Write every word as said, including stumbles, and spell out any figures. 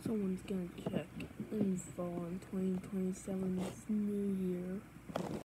Someone's gonna check info on twenty twenty-seven's New Year.